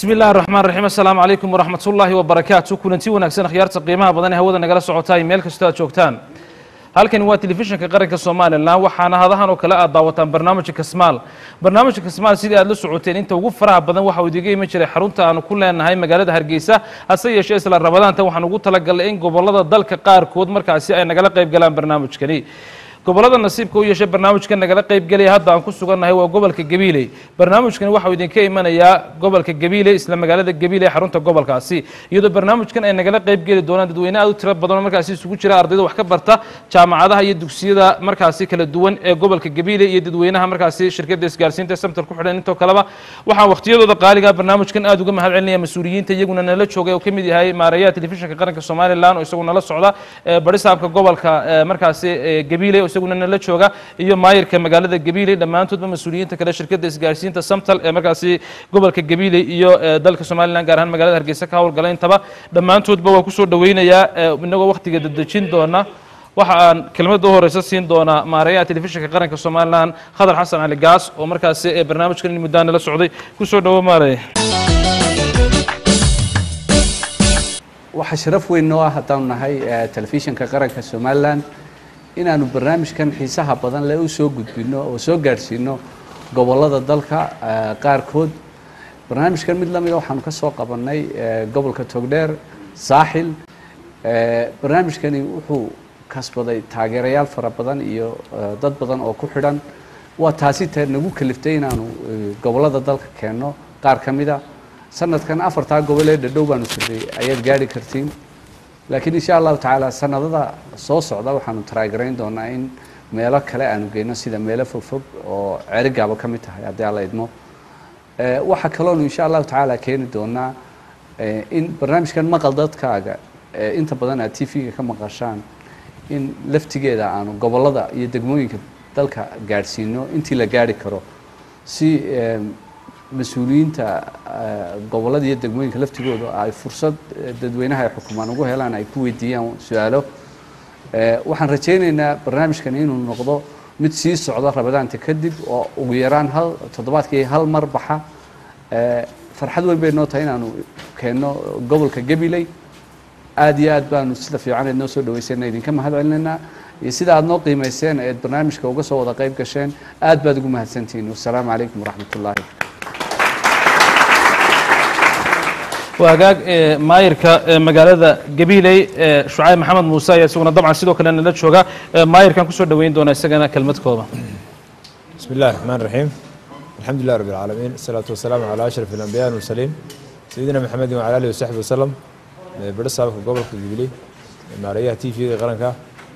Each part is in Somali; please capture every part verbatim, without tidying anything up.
بسم الله الرحمن الرحيم السلام عليكم ورحمة الله وبركاته كلنتي ونكسن خيارة قيمها بدن هودا نقل سعوتاي ميل كستا جوجتان halkan waa telefishinka qaranka Soomaaliland waxaana hadahan oo kala aad daawataan barnaamijka Kasmaal barnaamijka Kasmaal sidii aad la socoteen inta ugu faraha badan waxa uu digay ma jiray xarunta aan ku leenahay magaalada Hargeysa hase yeeshee isla Rabadaanta waxaan ugu talagalay in gobolada dalka qaar kood markaasi ay nagala qayb galaan barnaamijkani gobolada nasiibka u yeeshay barnaamijkan nagala qayb galay hadda aan ku sugannahay waa gobolka Gabiley barnaamijkan waxa uu idinka imanayaa gobolka Gabiley isla magaalada Gabiley xarunta gobolkaasi iyadoo barnaamijkan ay nagala qayb gali doonaan dadweyne aad u tiro badan markaasi isugu jira ardayda wax ka barta jaamacadaha iyo dugsiyada markaasi kala duwan ee gobolka Gabiley iyo dadweynaha markaasi shirkadda isgaarsiinta Samtel ku xidhan inta kaleba waxaan waqtiyadooda qaaliga barnaamijkan aad uga mahad celinaya mas'uuliyiinta iyaguna nala joogay oo kamid yahay maarayaha telefishinka qaranka Soomaaliland oo isaguna la socda barisaabka gobolka markaasi Gabiley isaguna nala jooga iyo maayirka magaalada Gabiley dhamaantoodba mas'uuliyiinta kala shirkadda isgaarsiinta Samtel ee markaasi gobolka Gabiley iyo dalka Soomaaliland gaar ahaan magaalada Hargeysa ka howlgalay intaba dhamaantoodba waa ku soo dhaweynaya inagoo waqtiga dadajin doona waxa aan kelmadda horeysa siin doona maarayaha telefishinka qaranka Soomaaliland Khadar Xasan Ali Gaas oo markaasi barnaamijkan muddo la socday ku soo dhawo maaray waxa sharaf weyn noo ah haddaan nahay telefishinka qaranka Soomaaliland inaanu barnaamijkan xiisaha badan leh u soo gudbino oo soo gaarsiino gobolada dalka qaar kood barnaamijkan mid lamid ah waxaan ka soo qabanay gobolka Togdheer Saaxil barnaamijkani wuxuu kasbaday taageerayaal fara badan iyo dad badan oo ku xidhan waa taasi taa nagu kaliftay inaanu gobolada dalka keeno qaar kamida sanadkan afarta gobol ee dhadhow baanu siday ayaad gaari kartiin laakiin insha Allah taala sanadada soo socda waxaanu taageerayn doonaa in meelo kale aanu geeyno sida meelo fogfog oo cerigaaba kamid tahay haddii alla idmo ee waxa kale oo insha Allah taala keeni doonaa in barnaamijkan maqal dadkaaga inta badan aad T V-ga ka maqashaan in laftigeeda aanu gobolada iyo degmooyinka dalka gaarsiino intii la gaari karo si mas'uuliyiinta gobolada iyo degmooyinka laftigooda ay fursad dadweynaha ay xukumaan ugu helaan ay ku weydiiyaan su'aalo ee waxaan rajaynaynaa barnaamijkan inuu noqdo mid sii socda Rabadaanta kadib oo ugu yaraan hal toddobaadkii hal mar baxa ee farxad weyn bay noo tahay inaanu keeno gobolka Gabiley aad iyo aad baanu sida fiican ee noo soo dhaweysay idinka mahad celinayna iyo sida aad noo qiimeyseen ee barnaamijka uga soo wada qayb gasheen aad baad ugu mahadsantihiin wassalaamu calaykum waraxmatullaahi وهاجاج مايركا مجالة قبيلة شعيب محمد موسى يسوون طبعا سيدو كلنا نلتشوجا ماير كان كسر دوين دون السجنة كلمة كوبا. بسم الله الرحمن الرحيم الحمد لله رب العالمين الصلاة والسلام على أشرف الأنبياء والمرسلين سيدنا محمد وعلى آله وصحبه وسلم برسالة في قبل قبيلة ماريا تي في غرنكا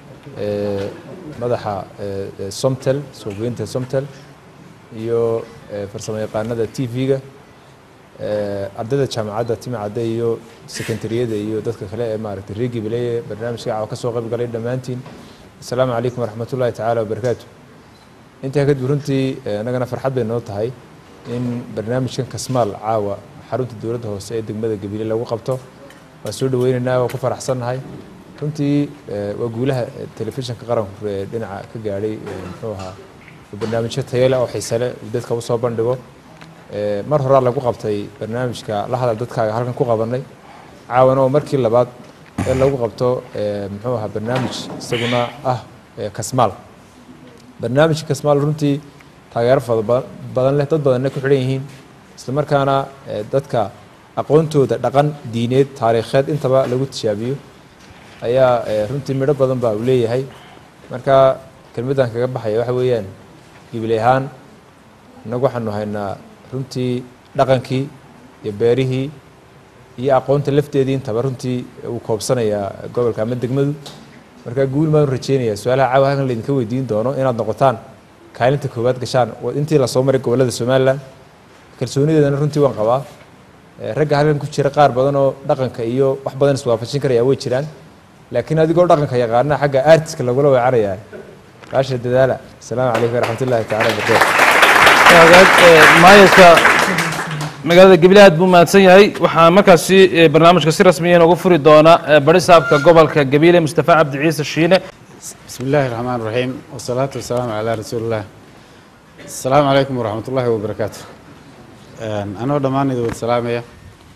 مدح سمتل سوبينت سمتل يو فرسمي قناة تي فيجا ardayda jaamacadda timacada iyo secondariyada iyo dadka kale ee maaragtay reegi bilay barnaamijka caawa ka soo qayb galay dhamaantiin assalaamu calaykum waraxmatullaahi tacaala wabarakaatu inta ka duruntii anagana farxad bay noo tahay in barnaamijkan Kasmaal caawa xarunta dawladda hoose ee degmada Gabiley lagu qabto waa soo dhaweynaynaa oo ku faraxsanahay runtii waa guulaha telefishinka qaranku dhinaca ka gaaray muxuu ahaa barnaamijyo tayo leh oo xiiso leh dadka u soo bandhigo mar hore lagu qabtay barnaamijka la hadal dadkaaga halkan ku qabanay caawano markii labaad ee lagu qabto muxuu ahaa barnaamij isaguna ah Kasmaal barnaamijka Kasmaal runtii taageero badan leh dad badan ku xidhan yihiin isla markaana dadka aqoontooda dhaqan diineed taariikheed intaba lagu tijaabiyo ayaa runtii midho badan baa u leeyahay marka kelmadan kaga baxay waxa weeyaan Gabiley ahaan nagu waxaanu haynaa runtii dhaqankii iyo beerihii iyo aqoonta lafteedii intaba runtii uu koobsanaya gobolka ama degmadu marka guul ma rajeenaya su'aalaha caawa halkan la idinka weydiin doono inaad noqotaan kaalinta koowaad gashaan intii la soo maray gobolada Soomaaliland kalsoonideedana runtii waan qabaa ragga halkan ku jira qaar badan oo dhaqanka iyo wax badan iswaafajin karaya way jiraan laakiin adigoo dhaqanka yaqaana xagga artiska lagula weecaraya raasha dadaala assalaamu calaykum waraxmatullaahi tacaala wabarakaatuh maayirka magaalada Gabiley aad buu mahadsan yahay waxaa markaasi barnaamijka si rasmi ah ugu furi doona barisaabka gobolka Gabiley Mustafa Cabdi Ciise Shiine bismillaahir rahmaanir rahiim wasalaatu wasalaamu ala rasuulillah assalaamu calaykum waraxmatullaahi wabarakaatuh anoo dhamaanayda wada salaamaya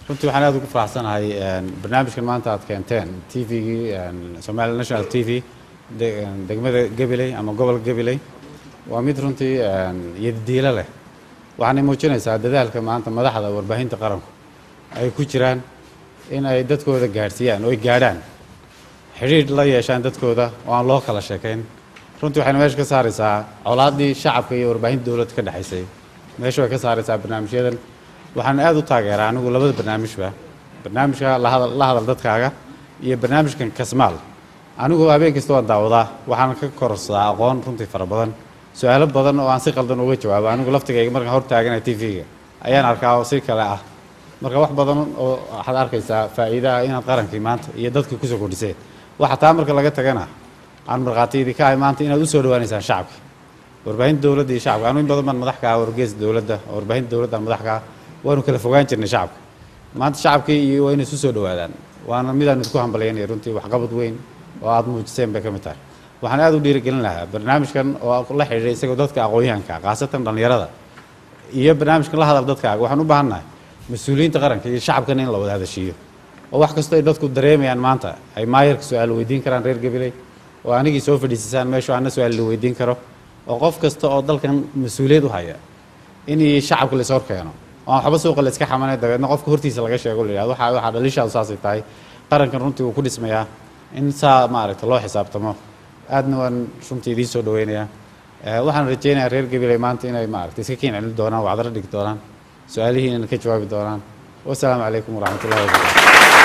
runtii waxaan aad ugu faraxsanahay barnaamijkan maanta aad keenteen T V-gii Somali National T V degmada Gabiley ama gobolka Gabiley waa mid runtii yadiilo leh waxaana muujinaysaa dadaalka maanta madaxda warbaahinta qaranku ay ku jiraan in ay dadkooda gaarsiiyaan oo ay gaadhaan xiriir la yeeshaan dadkooda oo aan loo kala sheekayn runtii waxayna meesha ka saaraysaa colaadii shacabka iyo warbaahinta dowladda ka dhaxaysay meesha way ka saaraysaa barnaamijyadan waxaan aad u taageeraa anigu labada barnaamijba barnaamijka la hadal la hadal dadkaaga iyo barnaamijkan Kasmaal anigu habeen kasta waan daawadaa waxaan ka korsadaa aqoon runtii fara badan su'aalo badan oo aan si qaldan uga jawaabo anigu laftigayga markaan hor taaganahay T V-ga ayaan arkaa oo si kale ah marka wax badan oo waxaad arkaysaa faa'iido inaad qarankii maanta iyo dadka ku soo kordhisay waxa taa marka laga tagana aan marqaatiyada ka ay maanta inaad u soo dhawaanaysaan shacabka warbaahinta dowladda iyo shacabka anu in badan baan madax ka ah wargeyska dowladda warbaahinta dowladda madax ka ah waanu kala fogaan jirnay shacabka maanta shacabkii iyo waa inay isu soo dhawaadaan waana midaan isku hambalyeynay runtii wax qabad weyn oo aad muujiseen bay ka mid tahay waxaan aad u dhiirigelin lahaa barnaamijkan oo la xiriiray isagoo dadka aqoon-yahanka khaasatan dhalinyarada iyo barnaamijkan la hadal dadkaaga waxaan u baahannahay mas-uuliyiinta qaranka iyo shacabkana in la wada hadashiiyo oo wax kastoo ay dadku dareemayaan maanta ay maayarka su-aal weydiin karaan reer Gabiley oo anigii soo fadhiisisaan meesha aan su-aal la weydiin karo oo qof kasta oo dalkan mas-uuliyad u haya in shacabka la soo keeno oo waxba suuqa la iska xamanay dabeedna qofka hortiisa laga sheego leeyahay waxa waxa dhalishaadu saasay tahay qarankan runtii uu ku dhismayaa in saa maaragtay loo xisaabtamo aadna waan runtii idin soo dhaweynayaa waxaan rajeynayaa reer Gabiley maanta inay maaragtay iska keen celin doonaan wacdar dhig doonaan su'aalihiina ka jawaabi doonaan wassalaamu calaykum waraxmatullaahi wabarakaatuh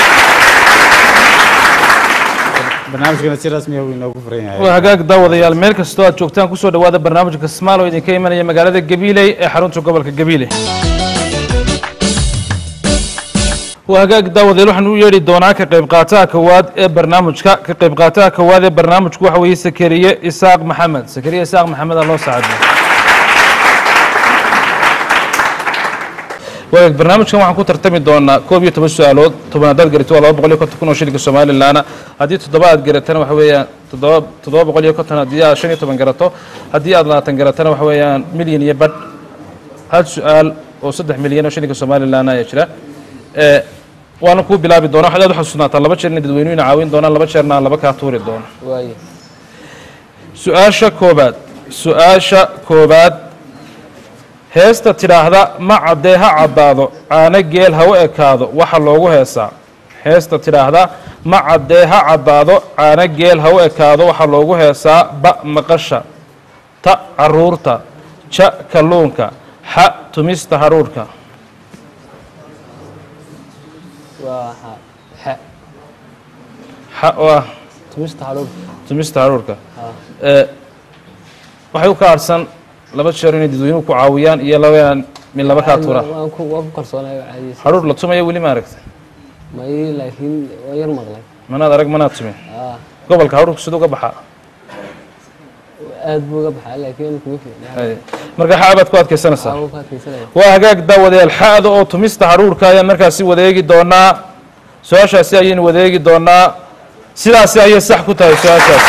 barnaamijkana si rasmi ah inoogu furan yahay waa hagaag daawadayaal meel kastoo aad joogtaan ku soo dhawaada barnaamijka Kasmaal oo idinka imanaya magaalada Gabiley ee xarunta gobolka Gabiley waa hagaag daawadayaal waxaan u yeeri doonaa ka qayb qaataha koowaad ee barnaamijka ka qayb qaataha koowaad ee barnaamijku waxa weeye Sakariye Isaaq Maxamed Sakariye Isaaq Maxamed loo saacido waa barnaamijkan waxaan ku tartami doonaa koob iyo toban su'aalood tobanaad garito laba boqol iyo konton kun oo shilinka Soomaaliland haddii toddobaad garatana waxa weeyaan toddoba boqol iyo konton haddii aad shan iyo toban garato haddii aad labaatan garatana waxa weeyaan milyan iyo badh hal su'aal oo saddex milyan oo shilinka Soomaaliland ayaa jira ee waana ku bilaabi doonaa waxaad u xasuusnaataa laba jeer in dadweynuhu caawin doonaan laba jeerna laba ka tuuri doona waaye su'aasha koobaad su'aasha koobaad heesta tiraahda ma cadee ha caddaado caana geel ha u ekaado waxa loogu heesaa heesta tiraahda ma cadee ha caddaado caana geel ha u ekaado waxa loogu heesaa ba maqasha ta caruurta ja kalluunka xa tumista haruurka waa xa xa waa tumista haruurka tumista haruurka ee waxay u ka harsan laba jeer inay dadweynuhu ku caawiyaan iyo laba min laba ka tuura waan ku waan ku kalsoonahay caadi haruur la tumayo weli ma aragtay may laakiin waa yar maqlay manaad arag manaad tumin ah gobolka haruurku sidoo ka baxa aad buu ga baxay laakiin kuma fiicna marka xaabad ku adkaysanaysaa waa ku adkaysanaya waa hagaag daawadayaal xaada oo tumista haruurka ayaa markaasi wadeegi doonaa su'aashaasi ayaynu wadeegi doonaa sidaasi ayay sax ku tahay su'aashaas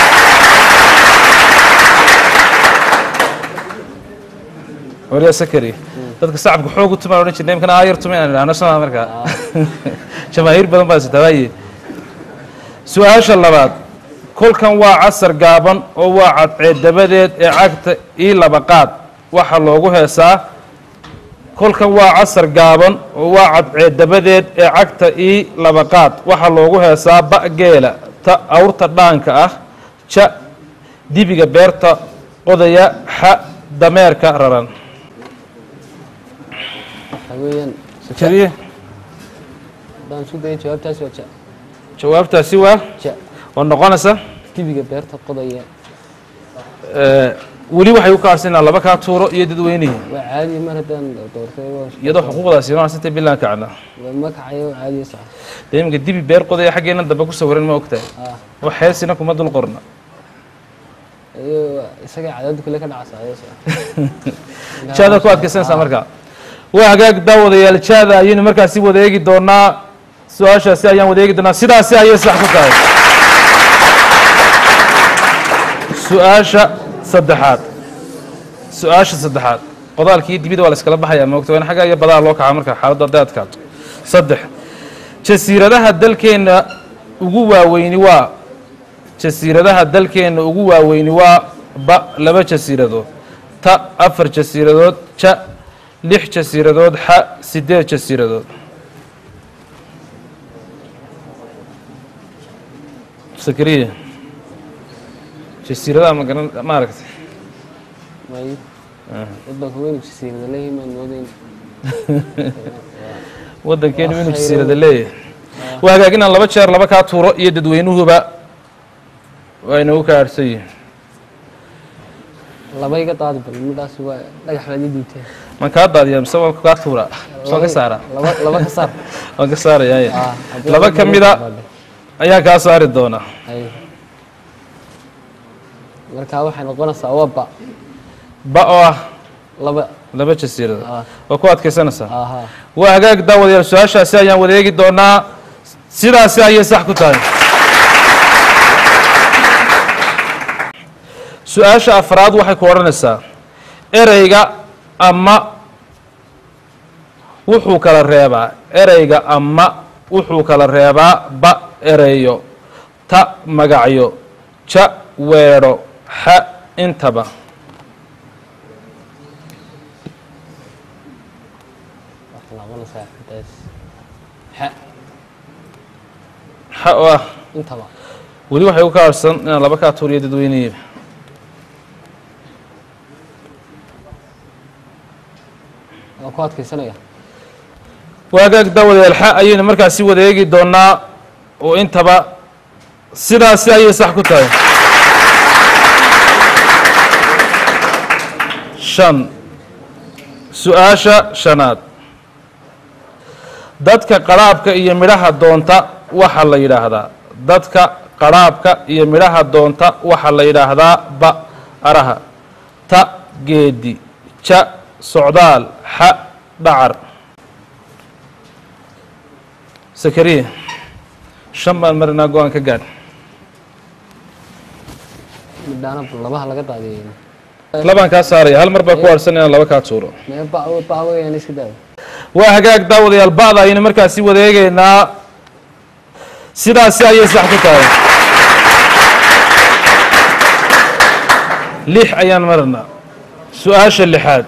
wariya Sakari dadka shacabka xoog u tumaan oran jirnay imkana ayar tumaan ana soo markaa jamaahiir badan baa sidaaye su'aasha labaad kolkan waa casar gaaban oo waa cadceed dabadeed ee cagta ii laba qaad waxa loogu heesaa kolkan waa casar gaaban oo waa cadceed dabadeed ee cagta ii laba qaad waxa loogu heesaa ba geela ta awrta dhaanka ah ja dibiga beerta qodaya xa dameerka raran haween Sakariye baan soo day jawaabtaas waa ja jawaabtaasi waa ja oo noqonaysa dibiga beerta qodaya ee weli waxay u kaarsanaa laba ka tuuro iyo dadweynihi waa caadi mar haddaan doortay waa iyadoo xuquuqdaasi ma sintay bilaan kacna waa magacayo caadi sax deemka dibi beer qodaya xageena daba ku sawiran ma ogtahay ah wax heesina kuma dul qorna iyo isaga cadaalad kale ka dhacsayo sax jaada ku adkaysanaysaa markaa waa hagaag daawadayaal jaada ayaynu markaasi wadeegi doonaa su'aashaasi ayaan wadeegi doonaa sidaasi ayay sax ku tahay su'aasha saddexaad su'aasha saddexaad qodaalkii dibida waa la iskala baxayaa ma ogta waan xagga iyo badaa loo kaca marka xaaladda hadday adkaato saddex jasiiradaha dalkeenna ugu waaweyni waa jasiiradaha dalkeenna ugu waaweyni waa ba laba jasiiradood ta afar jasiiradood ja lix jasiiradood xa sideed jasiiradood sakariya jasiiradaha ma garan ma aragtay maayo dad baa kuweyn jasiirada leeyihiin maan moodayn waddankeenu inuu jasiirada leeyahay waa hagaag inaan laba jeer laba kaa tuuro iyo dadweynuhuba waa inagu ka aadhsan yihin laba iga daadi bal midhaas waa dhagax baad ii diibteen man kaa daadiyaa mise waan kaa tuuraa mise waan ka saaraa laba laba ka saar waan ka saarayaa Ah, haddii laba ka mida ayaa kaa saari doona Hay. markaa waxay noqonaysaa waa ba ba oo ah laba laba jasiirada Ah. waa ku adkaysanaysaa aha waa hagaag daawadayaal su-aashaasi ayaan wadeegi doonaa sidaasi ayay sax ku tahay su-aasha afraad waxay ku odhanaysaa ereyga ama wuxuu kala reebaa ereyga ama wuxuu kala reebaa ba ereyo ta magacyo ja weedho xa intaba waxaa noqonaysaa midaas xa xa oo ah intaba weli waxay u ka harsan inaan laba kaa tuuriyo dadweynihiiba waa ku adkaysanaya waagaag daawadayaal xa ayaynu markaasi wadeegi doonaa oo intaba sidaasi ayay sax ku tahay shan su-aasha shanaad dadka qaraabka iyo midhaha doonta waxaa la yidhaahdaa dadka qaraabka iyo midhaha doonta waxaa la yidhaahdaa ba araha ta geedi ja socdaal xa dhacar sakariya shan baan marinaa go-aan ka gaadh midhaana labaha laga daadiyay labaan kaa saaraya hal mar baa ku harsan inaan laba kaa tuuro mee ba ba weeyaan iska daada waa hagaag daawadayaal ba'da ayaynu markaasi wadeegeynaa sidaasi ayay sax ku tahay lix ayaan marinaa su-aasha lixaad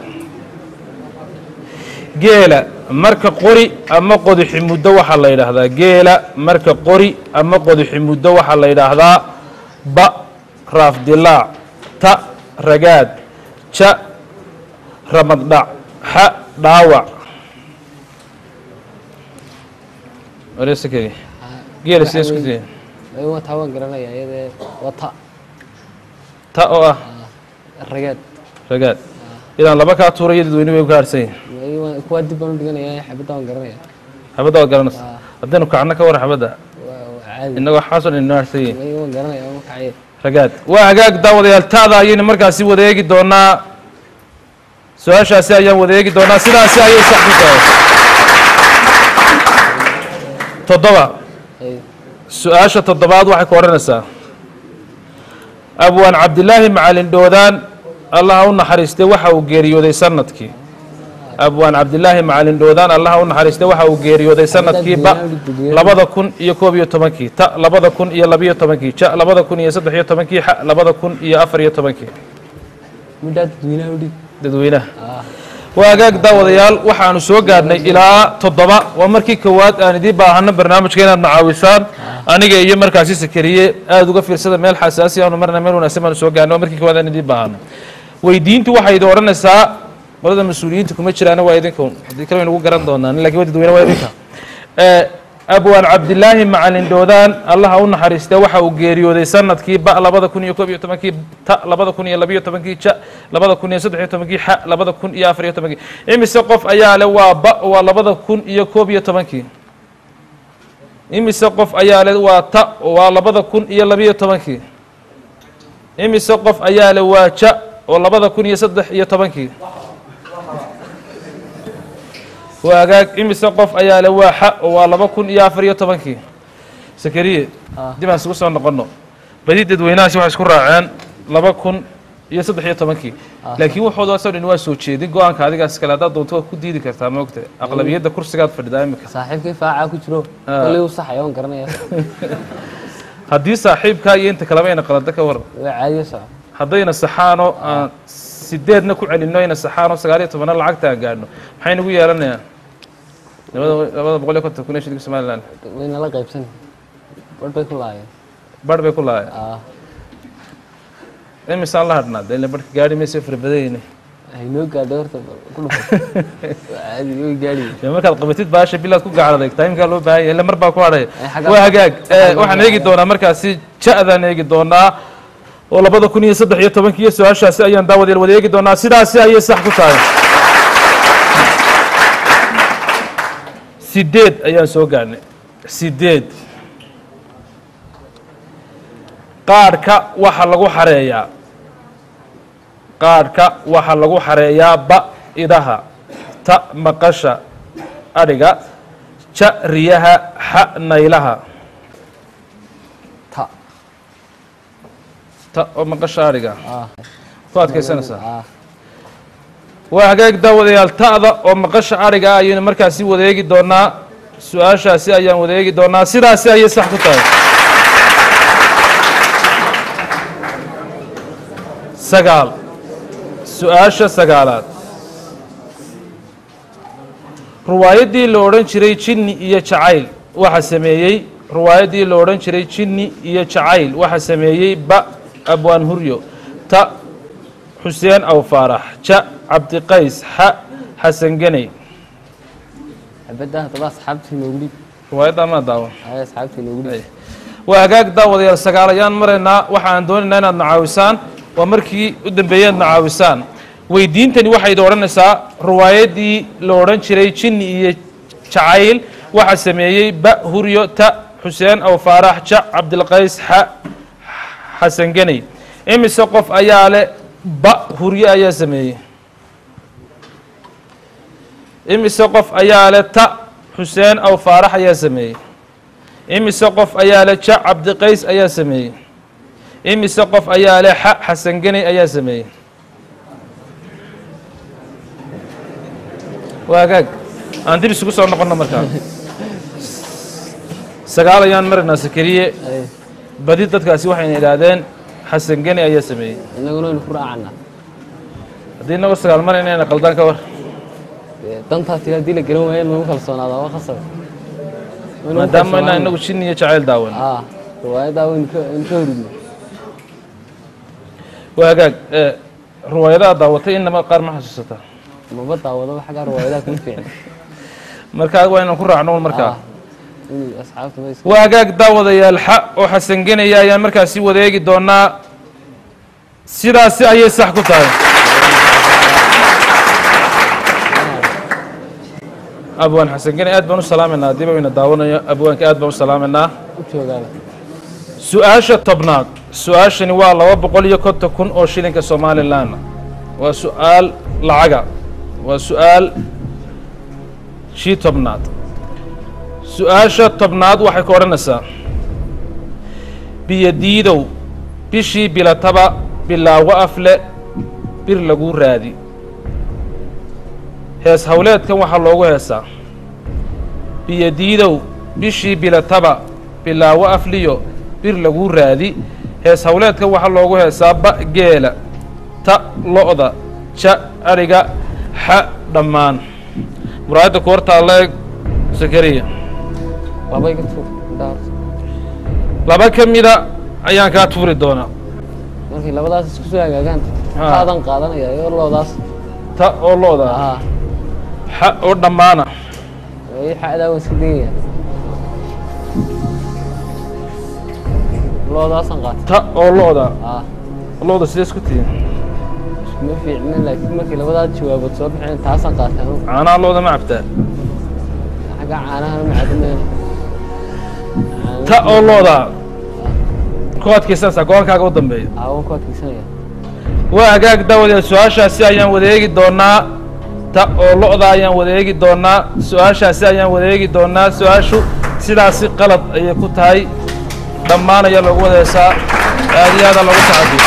geela marka qori ama qodixi muddo waxaa la yidhaahdaa geela marka qori ama qodixi muddo waxaa la yidhaahdaa ba raaf dilaac ta ragaad ja ramaddhac xa dhaawac wareesakedi geela sidee isku tihiin mee waa taa waan garanaya iyadee waa ta ta oo ah ragaad ragaad inaan laba kaa tuura iyo dadweyne way ku harsan yihin mee waa kuwaa dib baan u dhiganaya xabadda waan garanaya xabadda waa garanaysa haddaynu kacno ka war xabadda waa waa caadi innagoo xaason inoo harsan yihin mee waan garanaya waan kacaya ragaad waa hagaag daawadayaal taada ayaynu markaasi wadeegi doonaa su-aashaasi ayaan wadeegi doonaa sidaasi ayay sax ku tahay toddoba Hay. su-aasha toddobaad waxay ku odhanaysaa abwaan cabdilaahi macalin dhoodaan allaha u naxariistay waxa uu geeriyooday sanadkii abwaan cabdilaahi macalin dhoodaan allaha u naxariistay waxa uu geeriyooday sanadkii ba labada kun iyo koob iyo tobankii ta labada kun iyo labiyo tobankii ja labada kun iyo saddex iyo tobankii xa labada kun iyo afar iyo tobankii midhaa dadweynaha u dhig dadweynaha ah waa hagaag daawadayaal waxaanu soo gaadhnay ilaa toddoba waa markii kowaad aan idiin baahano barnaamijka inaad nacaawisaan aniga iyo markaasi sakariye aada uga fiirsada meel xasaasi aanu marna meel wanaagsan baanu soo gaadhnay waa markii kowaad aan idiin baahano weydiintu waxay idin odhanaysaa qolada mas-uuliyiinta kuma jiraana waa idinka haddii kale waynagu garan doonaan lakin waa dadweyne waa idinka abwaan cabdilaahi macalin dhoodaan allaha u naxariistay waxa uu geeriyooday sanadkii ba labada kun iyo koob iyo tobankii ta labada kun iyo labiyo tobankii ja labada kun iyo saddex iyo tobankii xa labada kun iyo afar iyo tobankii imise qof ayaa le waa ba waa labada kun iyo koob iyo tobankii imise qof ayaa le waa ta waa labada kun iyo labiyo tobankii imise qof ayaa le waa ja oo labada kun iyo saddex iyo tobankii waa hagaag imise qof ayaa le waa xa oo waa laba kun iyo afar iyo tobankii sakariye Ah. dib aan isugu soo noqonno badi dadweynahaasi waxay isku raaceen laba kun iyo saddex iyo tobankii laakiin waxooda soo dhin waa soo jeedin go'aanka adigaas kale hadaad doonto ku diidi kartaa ma ogtahay aqlabiyadda kursigaad fadhidaa imika saaxiibkay faaca ku jiro wali uu saxayo on garanaya haddii saaxiibka iyo inta kaleba ayna qalada ka waran waa caadi sax haddayna saxaano sideedna ku celinno ayna saxaano sagaal iyo toban lacagta aan gaadhno maxay nagu yeelanayaa labada labada boqol iyo konton kun ee shilin Soomaaliland wayna la qaybsan badh bay ku laayeen badh bay ku laayeen ah imisaan la hadhnaa dee badhka gaadhi mayso farbadayne ay noo gaadho horta ku dhufo caadi way gaadhi markaad qabatid baasha bilaad ku gacaladay taymka loo baahan yahay mar baa ku hadhay waa hagaag waxaan eegi doonaa markaasi ja'daan eegi doonaa oo labada kun iyo saddex iyo tobankii su-aashaasi ayaan daawadeel wada eegi doonaa sidaasi ayay sax ku tahay sideed ayaan soo gaadhnay sideed qaadhka waxa lagu xareeyaa qaadhka waxa lagu xareeyaa ba idaha ta maqasha adhiga ja riyaha xa naylaha ta ta oo maqasha adhiga ah ku adkaysanaysaa ah waa hagaag daawadayaal ta'da oo maqasha adhiga ayaynu markaasi wada eegi doonaa su-aashaasi ayaan wada eegi doonaa sidaasi ayay sax ku tahay sagaal su-aasha sagaalaad riwaayaddii la odhan jiray jinni iyo jacayl waxa sameeyey riwaayaddii la odhan jiray jinni iyo jacayl waxa sameeyey ba abwaan huryo ta xuseen aw faarax ja cabdiqays xa xasan ganey abada hadaba asxaabtii noogu dhib riwaayadda ma daawan ay asxaabtii noogu dhib waa hagaag daawadayaal sagaal ayaan maraynaa waxaan doonaynaa inaad nacaawisaan waa markii u dambeeyaad nacaawisaan weydiintani waxay odhanaysaa riwaayaddii la odhan jiray jinni iyo jacayl waxa sameeyey ba huryo ta xuseen aw faarax ja cabdilqays xa xasan ganey imise qof ayaa leh ba huryo ayaa sameeyey imise qof ayaa leh ta xuseen aw faarax ayaa sameeyey imise qof ayaa leh ja cabdiqays ayaa sameeyey imise qof ayaa leh xa xasan ganey ayaa sameeyey waa hagaag aan dib isugu soo noqonno markaa sagaal ayaan maraynaa sakariye badi dadkaasi waxayna idhaahdeen xasan ganey ayaa sameeyey inaguna waynu ku raacana haddii inagoo sagaal marayna inayna qaldaan ka war dantaa tiri haddii la garan waayo lagu kalsoonaada waa khasab maadaama inaan inagu jinni iyo jacayl daawan ah riwaayadaa waynu ka waynu ka horudno waa hagaag riwaayadaha daawatay inama qaar ma xasuusataa maba daawadaba xaggaa riwaayadaha kuma fiicna markaa waa inaan ku raacno markaa inuu asxaabta ma iska waa hagaag daawadayaal xa oo xasan ganaya ayaan markaasi wada eegi doonaa sidaasi ayay sax ku tahay abwaan xasan ganay aad baan u salaamaynaa haddiiba wayna daawanayo abwaanka aad baan u salaamaynaa u joogaaba su-aasha tobnaad su-aashani waa laba boqol iyo konton kun oo shilinka somalilan waa su-aal lacaga waa su-aal shii tobnaad su-aasha tobnaad waxay ka odhanaysaa biyadiidow bishii bilataba bilaawo afle bir lagu raadi hees hawleedkan waxaa loogu heesaa biyadiidow bishii bilataba bilaawo afliyo bir lagu raadi hees hawleedkan waxaa loogu heesaa ba geela ta lo-da ja adhiga xa dhammaan muraayadda ku hortaaleeg sakariya laba iga tuur intaa horta laba ka mida ayaan kaa tuuri doonaa markay labadaas isku soo hagaagaan Ha. taadan qaadanaya iyo loodaas ta oo lo-da ah xa oo dhammaana way xadaa waan iska degaya loodaasan qaata ta oo lo-da ah lo-da sidee isku tihiin ma fiicna laakiin markii labadaas jawaabood soo baxeen taasaan qaataa anu caanaha lo-da ma cabtaa xagga caanahana ma cadameen ta oo lo-da ku adkaysanaysaa go-aankaaga u dambeeya aawan ku adkaysanaya waa hagaag daawadayaal su-aashaasi ayaan wada eegi doonaa ta oo lo-da ayaan wada eegi doonaa su-aashaasi ayaan wada eegi doonaa su-aashu sidaasi qalad ayay ku tahay dhammaan ayaa loogu wada heesaa aad iyo aada loogu tacadiyo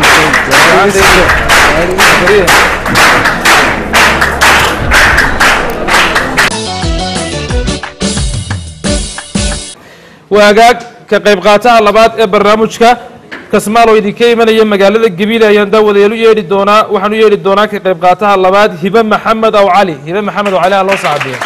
waagaag ka qayb qaataha labaad ee barnaamijka kasmaal oo idinka imanaya magaalada gabiile ayaan daawadayaal u yeedhi doonaa waxaan u yeedhi doonaa ka qayb qaataha labaad hibe maxamed aw cali hibe maxamed aw cali ha loo saacadeeyo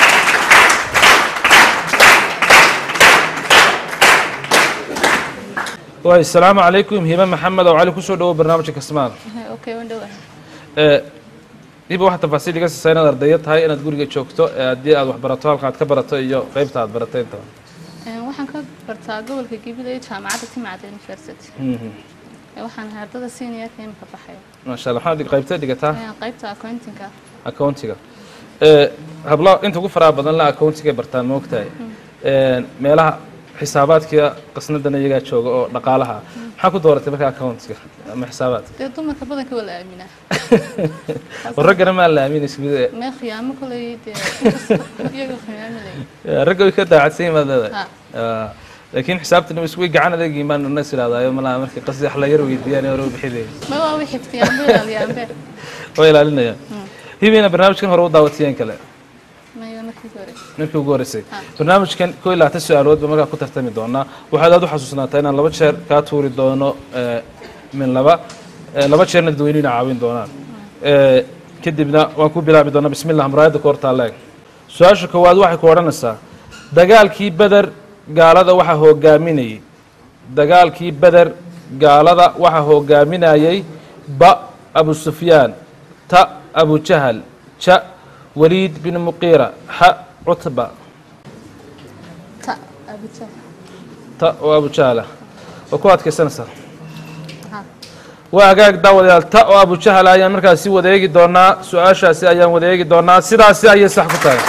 waay asalaamu calaykum hibe maxamed aw cali kusoo dhawo barnaamijka kasmaal okay wandhow hibe waxaa tafaasiil iga siisa inaad ardayo tahay inaad guriga joogto haddii aad wax barato halka aad ka barato iyo qaybta aad baratay inta waxaan ka bartaa gobolka Gabiley jaamacadda Timcad University waxaan ardada seniorka imka baxaya maasha Allah waxaad qaybta dhigataa qaybta accounting-ka accounting-ga ee habla inta ugu faraha badan la accounting-ga bartaan ma ogtahay ee meelaha xisaabaadka qasnadana iyaga jooga oo dhaqaalaha maxaa ku dooratay marka accounting-ga ama xisaabaad ee dumarka badanka wala aamina waragana ma la aamin ismide ma qiyaamo kulay iyaga qiyaamay ragga ka daacadsan madada laakiin xisaabtana isku gacan adeeg iimaan na silaadayo malaha markii qasdi wax la yar weydiiyaan oo roo bixiyay ma waa wixii xiftiyaan beelaliyaanbe way ilaalinaya hibina barnaamijkan hore u daawatiyeen kale ma iyo markii hore markii ugu horeysay barnaamijkan koo ilaa tan su'aalood markaa ku tartami doona waxaad aad u xasuusnaataa inaan laba jeer ka tuuri doono min laba laba jeerna dadweynuhu caawin doonaan ee kadibna waan ku bilaabi doonaa bismillaah muraayada koorta leeg su'aasha koowaad waxay ku oranaysaa dagaalkii badar gaalada waxa hogaaminayay dagaalkii badar gaalada waxa hogaaminayay ba abu sufyaan ta abu jahal ja waliid bin muqira ha utba ta abu jahal ta oo abu jahal oo ku adkaysanaysa waagaag daawadayaal ta oo abu jahal ayaan markaas si wadeegi doonaa su'aashaasi ayaan wadeegi doonaa sidaasi ayay sax ku tahay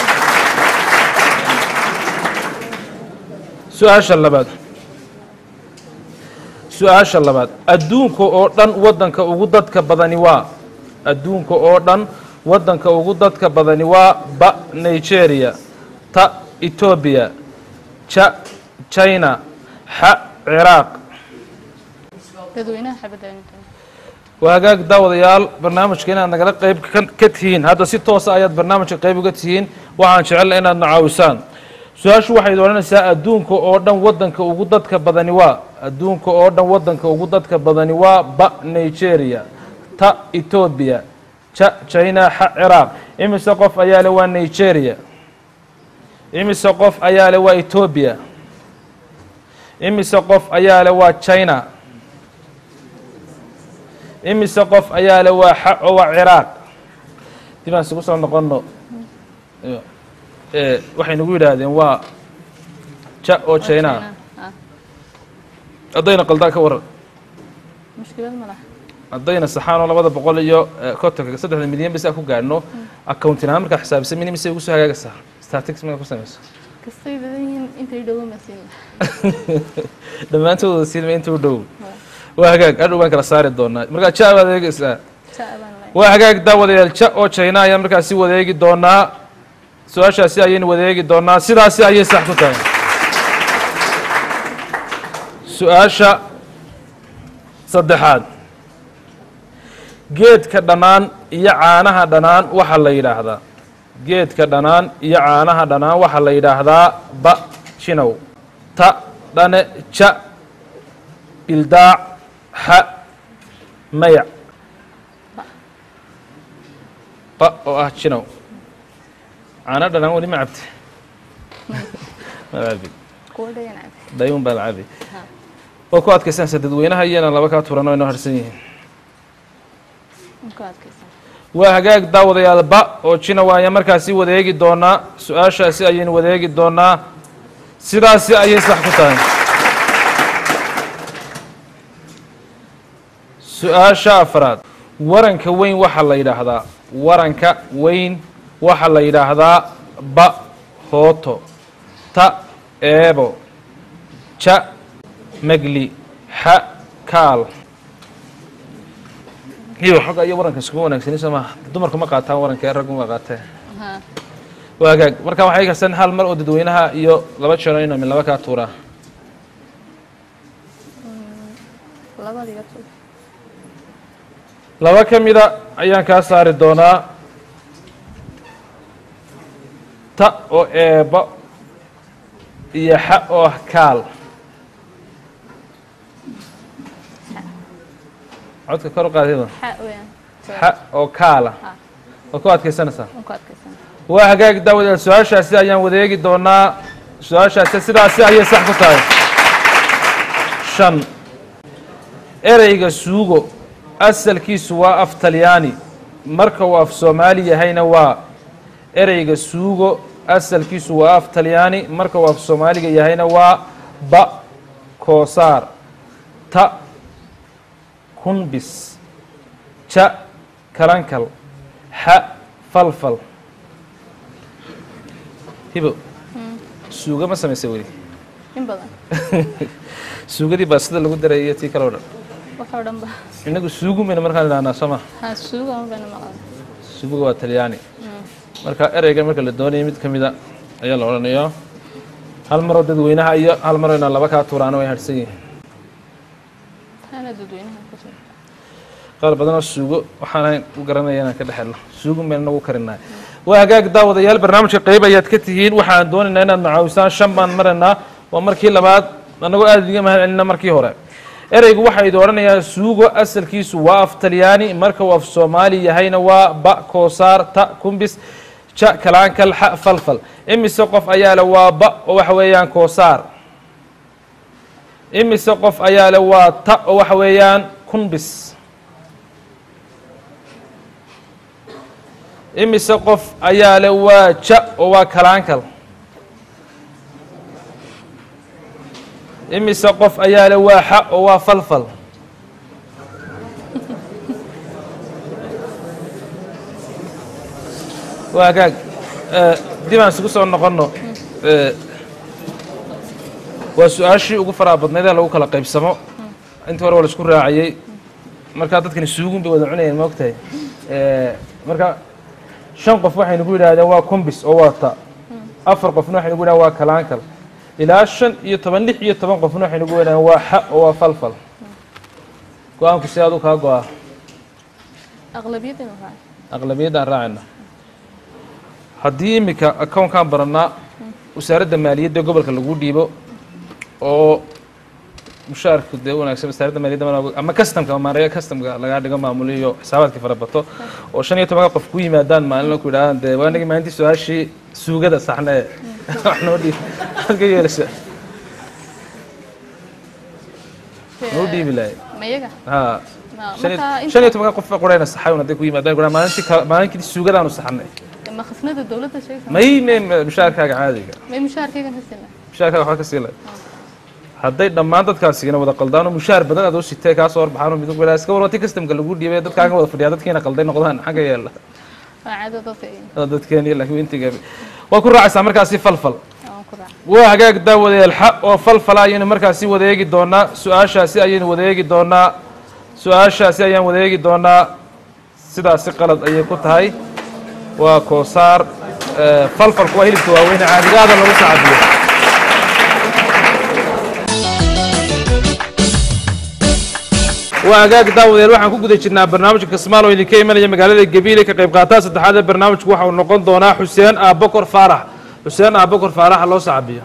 su-aasha labaad su-aasha labaad adduunka oo dhan waddanka ugu dadka badani waa adduunka oo dhan waddanka ugu dadka badani waa ba nigeria ta etoobiya ja china xa ciraaq dadweynaha xabadaynta waa hagaag daawadayaal barnaamijka inaad nagala qayb ka tihiin hadda si toosa ayaad barnaamijka qayb uga tihiin waxaan jecel inaad na caawisaan su-aashu waxay odhanaysaa adduunka oo dhan waddanka ugu dadka badani waa adduunka oo dhan waddanka ugu dadka badani waa ba nigeria ta etoobiya ja china xa ciraaq imise qof ayaa le waa nigeria imise qof ayaa le waa etoobiya imise qof ayaa le waa china imise qof ayaa le waa xa oo waa ciraaq dib aan isugu soo noqono waxay nagu yidhaahdeen waa ja oo china haddayna qaldaa ka waran mushkilad ma laha haddayna saxaan oo labada boqol iyo kontonka saddexda milyan bas ku gaadhno accounting ahaan markaa xisaabisa mini mise ugu soo hagaagaysaa statistics markaa ku samayso kastay dadayeen intay dhowo masiin dhammaantooda siinma inta u dhow waa hagaag adhow baan kala saari doonaa markaa ja baad eegaysaa waa hagaag daawadayaal ja oo china ayaan markaa si wadeegi doonaa su-aashaasi ayaynu wadeegi doonaa sidaasi ayay sax ku tahay su-aasha saddexaad geedka dhanaan iyo caanaha dhanaan waxaa la yidhaahdaa geedka dhanaan iyo caanaha dhanaan waxaa la yidhaahdaa ba jinow ta dhane ja bildaac xa mayac ba oo ah jinow caana dhanaan weli ma cabte ma cabi dayuun baa la cabi waa ku adkaysanaysa dadweynaha iyana laba kaa turan oo inoo harsan yihiin waa hagaag daawadayaal ba oo jina waaya markaasi wadeegi doonaa su-aashaasi ayaynu wadeegi doonaa sidaasi ayay sax ku tahay su-aasha afraad waranka weyn waxaa la yidhaahdaa waranka weyn waxaa la yidhaahdaa ba hooto ta eebo ja magli xa kaal iyo xogga iyo waranka iskugu wanaagsani soo maaha dumarku ma qaataan waranka ee raggu ma qaateen waa hagaag marka waxay karsan hal mar oo dadweynaha iyo laba jeer inuu min laba kaa tuuraa labada iga tug laba ka mida ayaan kaa saari doonaa ta oo eeba iyo xa oo ah kaal codka kor u qaadida xa weeyaan xa oo kaala Ha. oo ku adkaysanaysaa aan ku adkaysan waa hagaag daawadayaal su-aashaasi ayaan wadeegi doonaa su-aashaasi sidaasi ayay sax ku tahay shan ereyga suugo asalkiisu waa af talyaani marka uu af soomaali yahayna waa ereyga suugo asalkiisu waa af talyaani marka uu af soomaaliga yahayna waa ba koosaar ta kunbis ja kalankal xa falfal hibo suuga ma samaysay weli in badan suugadii baa sida lagu daray iyo tii kale o dhan waxoo dhan ba inagu suugu mayna markaan idhahnaa soo ma ha suuga ma bayna maqan suuguga waa talyaani marka ereygan marka la doonaya mid ka mida ayaa la odhanayaa hal maroo dadweynaha iyo hal maroo inaan laba kaa tuuraana way hadhsan yihiin taana dadweynaha ku soo qaar badanoo suugo waxaan u garanaya inaan ka dhex helno suugu mayna nagu karinahay waa hagaag daawadayaal barnaamijka qayb ayaad ka tihiin waxaan doonaynaa inaad macaawisaan shan baan maraynaa waa markii labaad annagoo aada idiga mahad celina markii hore ereygu waxaa idi odhanayaa suugo asalkiisu waa af talyaani marka uu af soomaali yahayna waa ba koosaar ta kumbis ja kalaankal xa falfal imise qof ayaa le waa ba oo waxa weeyaan koosaar imise qof ayaa le waa ta oo waxa weeyaan kunbis imise qof ayaa le waa ja oo waa kalaankal imise qof ayaa le waa xa oo waa falfal waa hagaag dib aan isugu soo noqonno waa su-aashii ugu faraha badnayd ee lagu kala qaybsamo intii hore waa la isku raaciyey markaa dadkani suugun bay wada cunayeen ma ogtahay marka shan qof waxaynu ku yidhaahdeen waa kumbis oo waa ta afar qofna waxaynu ku yidhahdeen waa kalaankal ilaa shan iyo toban lix iyo toban qofna waxaynu ku yidhahdeen waa xa oo waa falfal go-aanku si aad u kaa go-a aqlabiyadda waa aqlabiyaddaan raacayna haddii iminka accounkaan barannaa wasaaradda maaliyadda gobolka lagu dhiibo oo mushaarku dee wanaagsan wasaaradda maaliyadda ma- ama customka maareeya customka lagaa dhigo maamuliyo xisaabaadkii fara bato oo shan iyo tobanka qof ku yimaadaan maalin ku yidhahdaan dee waa inagii maalintii su-aashii suugada saxna ee wax noo dhiib maxaad ka yeelaysaa noo dhiibi lahay mayaga ha shan iyo- shan iyo tobanka qof qurayna saxay un hadday ku yimaadaan ku maalintii ka- maalintii suugadaanu saxnay ma khasnada dawladda sheegaysa may may mushaarkaaga caadiga may mushaarkaygan ka sinaa mushaarkaaga waxba ka sii lay hadday dhammaan dadkaasina wada qaldaano mushaar badan aad oo sitee kaa soo horbaxaan oo midug walaa iska warwati customka lagu dhiibay dadkaaga wada fadhiyaa dadkiina qalday noqdaan xagga yeela waa caado dadka oo dadkeeni laakiin intiga waa ku raacaysaa markaasi falfal aan ku raac waa hagaag daawadayaal xa oo falfala ayaynu markaasi wadeegi doonaa su-aashaasi ayaynu wadeegi doonaa su-aashaasi ayaan wadeegi doonaa sidaasi qalad ayay ku tahay waa koosaar falfalku waa hilibka waaweyne caadigaada lagu sacabiyo waa hagaag daawadayaal waxaan ku guda jirnaa barnaamijka kasmaal oo idinka imanaya magaalada gabiile ka qayb qaataa saddexaad ee barnaamijku waxa uu noqon doonaa xuseen aabokor faarax xuseen aabokor faaraxa loo sacabiyo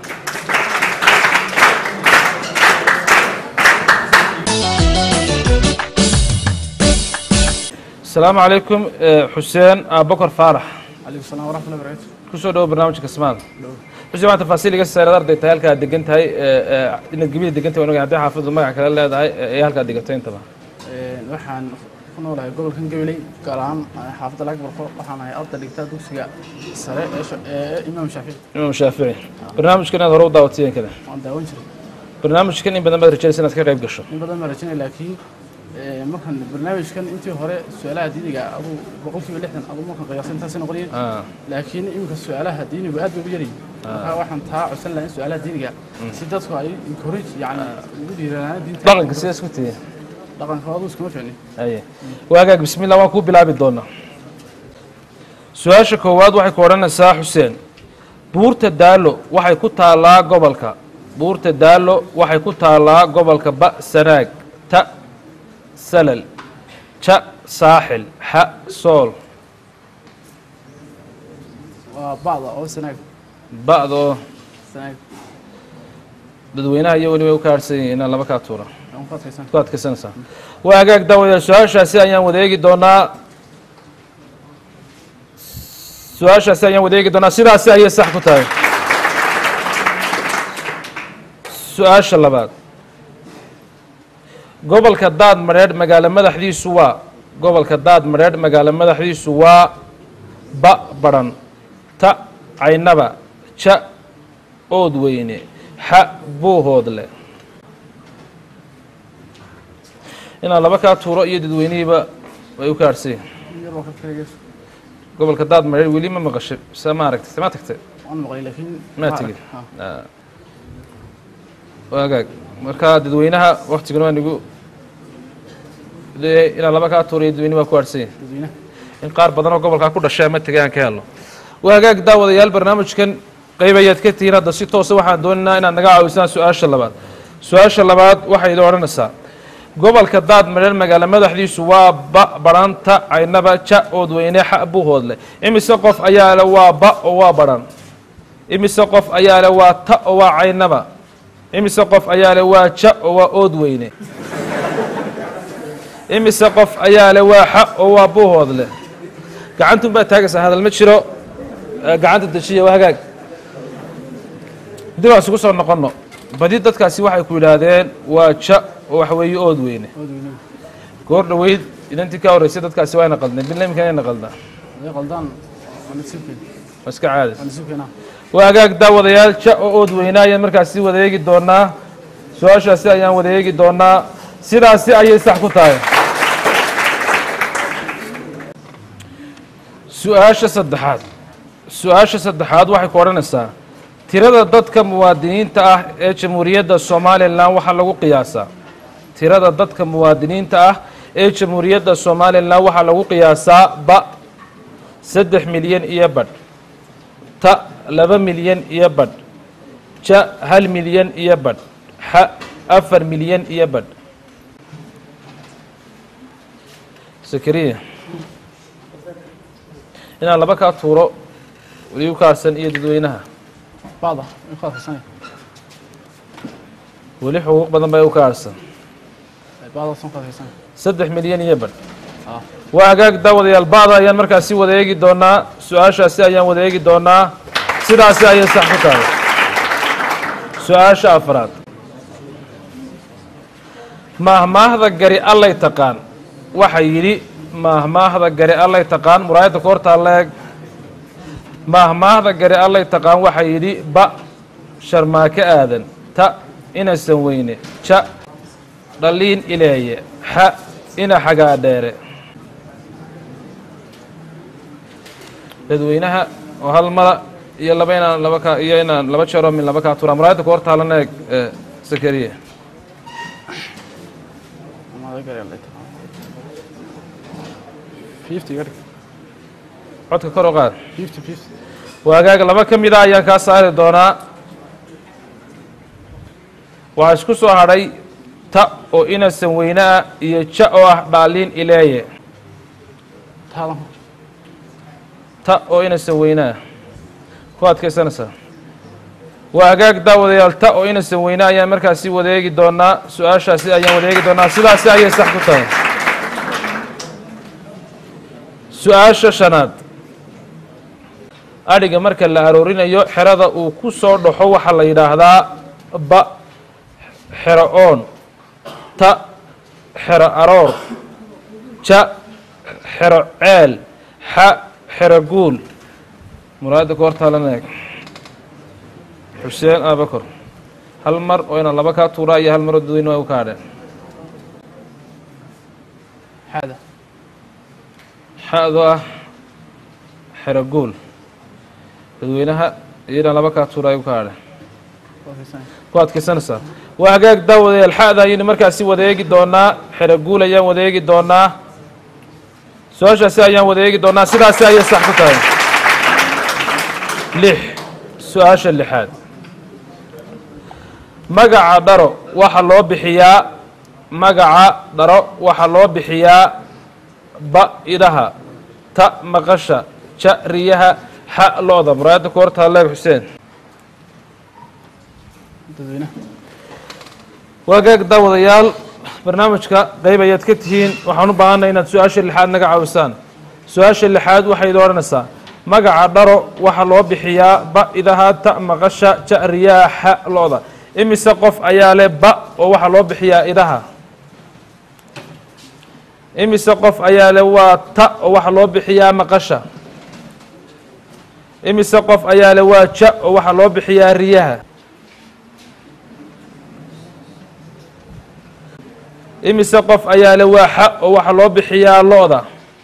asalaamu calaykum xuseen aabokor faarax عليكم السلام ورحمة الله وبركاته. kusoo dhawo barnaamijka kasmaal xuseen waan tafaasiil iga saareed arday tahay halkaad degan tahay inaad gabiile degan tahay wanaga haddii xaafadu magac kale leedahay ee halkaad degatay intaba waxaan ku noolahay gobolkan Gabiley gaar ahaan xaafadda Lagbarqo waxaan ahay arday dhigta dugsiga sare ee sha- ee Imaam Shaafici imaam shaafici barnaamijkan aad hore u daawatiyeen kale waan daawan jiray barnaamijkan in badan baad rajaynaysa inaad ka qayb gasho in badan ma rajaynay laakiin ee, markan barnaamijkan intii hore su'aalaha diiniga abu boqolkiiba lixdan abu markan qiyaasay intaas noqonayeen Ah, laakiin iminka su'aalaha diinigu aad bay u yaryihiin marka waxaan taa codsan lahaa in su'aalaha diiniga si dadku ay encourage yani ugu dhiiranaan diinta dhaqanka sidaas ku tihiin dhaqanka waa iskuma fiicnin aye waagaag bismillah waan kuu bilaabi doonaa su-aasha koowaad waxay ku odhanaysaa xuseen buurta daalo waxay ku taallaa gobolka buurta daalo waxay ku taallaa gobolka ba sanaag ta salal ja saaxil xa sool waa bacda oo sanaag ba'da oo sanaag dadweynaha iyo weliba u ka harsan yihiin inaan laba kaa tuura aan ku adkaysan ku adkaysanaysaa waa hagaag daawadayaal su-aashaasi ayaan wadeegi doonaa su-aashaasi ayaan wadeegi doonaa sidaasi ayay sax ku tahay su-aasha labaad gobolka daad madheedh magaalo madaxdiisu waa gobolka daad madheedh magaalo madaxdiisu waa ba baran ta caynaba ja ood weyne xa buuhoodle inaan laba kaa tuuro iyo dadweynihiiba way u ka harhsay yar waa ka kaliya gobolka daad madheedh weli ma maqashay se ma aragtay se ma tagtay waan maqlay laakiin ma tegin waagaag markaa dadweynaha waktiguna waa nigu leeyahay inaan laba kaa tuuro iyo dadweynihi waa ku harhsanya dadweynaha in qaar badan oo gobolkaa ku dhashay ama tegay aan ka helno waa hagaag daawadayaal barnaamijkan qayb ayaad ka tihiin hadda si toosa waxaan doonaynaa inaad naga caawisaan su-aasha labaad su-aasha labaad waxay idin odhanaysaa gobolka daad madheedh magaalo madaxdiisu waa ba barhanta caynaba ja oodweyne xa buuhoodle imise qof ayaa le waa ba oo waa barhan imise qof ayaa le waa ta oo waa caynaba imise qof ayaa le waa ja oo waa oodweyne imise qof ayaa le waa xa oo waa buuhoodle gacantun baa taagaysaa hadal ma jiro gacanta dejiya waa hagaag dib aan isugu soo noqonno badi dadkaasi waxay ku yidhaahdeen waa ja oo waxa weeye ood weyne dadweynaha goor dhoweyd idantii ka horreysay dadkaasi waa ina qaldeen bilna imika inayna qaldaan way qaldaan waa nasiibkeena waa iska caadi waa nasiibkeena waa hagaag daawadayaal ja oo ood weynaa ayaan markaasi wada eegi doonaa su-aashaasi ayaan wada eegi doonaa sidaasi ayay sax ku tahay su-aasha saddexaad su-aasha saddexaad waxay ku odhanaysaa tirada dadka muwaadiniinta ah ee jamhuuriyadda somalilan waxaa lagu qiyaasaa tirada dadka muwaadiniinta ah ee jamhuuriyadda somalilan waxaa lagu qiyaasaa ba saddex milyan iyo badh ta laba milyan iyo badh ja hal milyan iyo badh xa afar milyan iyo badh sakariya inaan laba kaa tuuro weli u kaarsan iyo dadweynaha bacda in ku adkaysanaya weli xuquuq badan bay u ka harsan bacdaas aan ku adkaysanaya saddex milyan iyo badh ah waa hagaag daawadayaal bacda ayaan markaasi wada eegi doonaa su-aashaasi ayaan wada eegi doonaa sidaasi ayay sax ku tahay su-aasha afraad maahmaahda gari allay taqaan waxay yidhi maahmaahda gari allay taqaan muraayadda koortaa leeg maahmaahda gari allay taqaan waxay yidhi ba sharmaako aadan ta inasan weyne ja dhaliin ileeye xa ina xagaa dheere dadweynaha oo hal mala iyo laba inaan laba ka iyo inaan laba jeeroo min laba kaa turaa muraayadda koortaa lana eeg sakariye maada gari allay taqaan fifty gari codka kor u qaad fifty fifty waa hagaag laba ka mid a ayaan kaa saari doonaa waxaa isku soo hadhay ta oo inasan weyne ah iyo ja oo ah dhaaliin ileeye taadan ta oo inasan weyne ah ku adkaysanaysaa waa hagaag daawadayaal ta oo inasan weyne ayaan markaasi wada eegi doonaa su-aashaasi ayaan wada eegi doonaa sidaasi ayay sax ku tahay su-aasha shanaad adhiga marka la aroorinayo xerada uu ku soo dhaxo waxaa la yidhaahdaa ba xero oon ta xero aroor ja xero ceel xa xero guul muraayadda koortaa lana eeg xuseen aabakor hal mar oo inaan laba kaa tuuraa iyo hal maroo dadweyne waa u ka hadheen xaada xa-do ah xero guul dadweynaha iyo inaan laba kaa tuura ay u ka hadheen ku adkaysanaya ku adkaysanaysaa waa hagaag daawadayaal xa-da ayaynu markaasi wada eegi doonaa xero guul ayaan wada eegi doonaa su-aashaasi ayaan wada eegi doonaa sidaasi ayay sax ku tahay lix su-aasha lixaad magaca dharo waxaa loo bixiyaa magaca dharo waxaa loo bixiyaa ba idaha ta maqasha ja riyaha xa lo-da muraayadda ku hortaa leeg xuseen dadweynaha waagaag daawadayaal barnaamijka qayb ayaad ka tihiin waxaan u baahanay inaad su-aasha lixaad naga caawisaan su-aasha lixaad waxay idin odhanaysaa magaca dharo waxaa loo bixiyaa ba idaha ta maqasha ja riyaha xa lo-da imise qof ayaa leh ba oo waxaa loo bixiyaa idaha imise qof ayaa leh waa ta oo waxaa loo bixiyaa maqasha imise qof ayaa leh waa ja oo waxaa loo bixiyaa riyaha imise qof ayaa leh waa xa oo waxaa loo bixiyaa lo-da